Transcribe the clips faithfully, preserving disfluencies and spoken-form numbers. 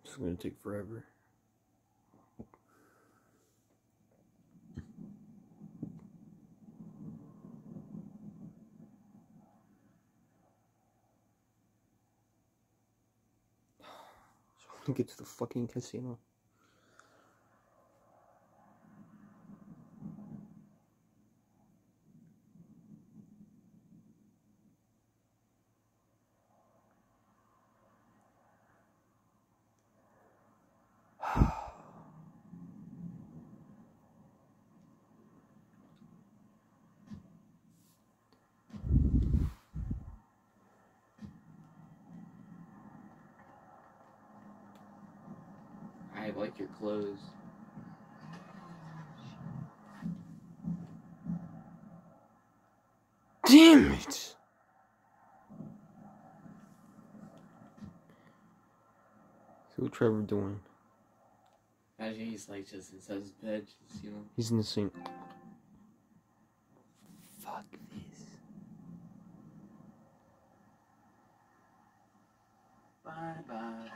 It's gonna take forever. So get to the fucking casino. I like your clothes. Damn it! See what Trevor doing? Imagine he's like just inside his bed, just, you know. He's in the sink. Fuck this. Bye bye.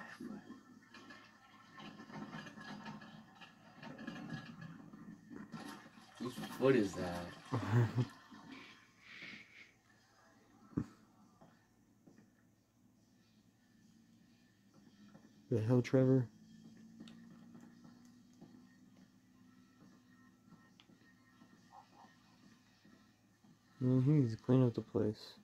Whose foot is that? The hell, Trevor? Mm-hmm, he's cleaning up the place.